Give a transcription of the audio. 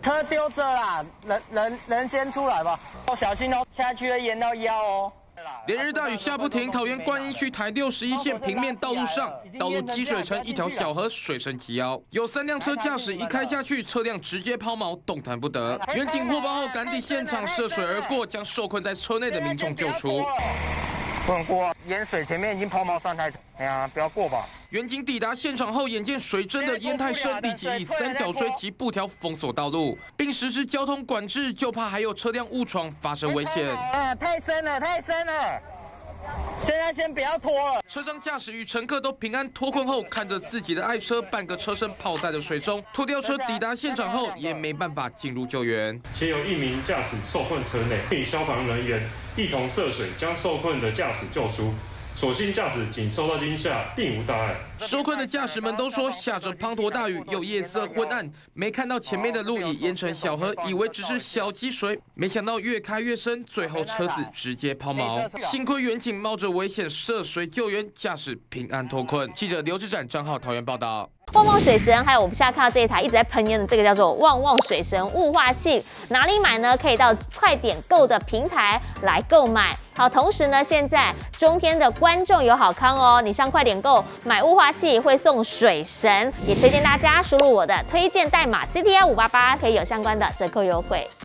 车丢着啦，人先出来吧，小心哦，下去会淹到腰哦。 连日大雨下不停，桃园观音区台61线平面道路上，道路积水成一条小河，水深及腰。有3辆车驾驶一开下去，车辆直接抛锚，动弹不得。远警获报后赶抵现场，涉水而过，将受困在车内的民众救出。 不能过，淹水前面已经抛锚3台车，哎呀，不要过吧。 远警抵达现场后，眼见水真的淹太深，立即以3角锥及布条封锁道路，并实施交通管制，就怕还有车辆误闯发生危险。 太深了，太深了！现在先不要拖了。 车上驾驶与乘客都平安脱困后，看着自己的爱车半个车身泡在了水中，拖吊车抵达现场后也没办法进入救援。 且有1名驾驶受困车内，并与消防人员一同涉水将受困的驾驶救出。 所幸驾驶仅受到惊吓，并无大碍。 受困的驾驶们都说，下着滂沱大雨，又夜色昏暗，没看到前面的路已淹成小河，以为只是小积水，没想到越开越深，最后车子直接抛锚。幸亏远警冒着危险涉水救援，驾驶平安脱困。记者刘志展、张浩桃园报道。 旺旺水神，还有我们现在看到这一台一直在喷烟的这个叫做旺旺水神雾化器，哪里买呢？可以到快点购的平台来购买。好，同时呢，现在中天的观众有好康哦，你上快点购买雾化器会送水神，也推荐大家输入我的推荐代码 CTR588，可以有相关的折扣优惠。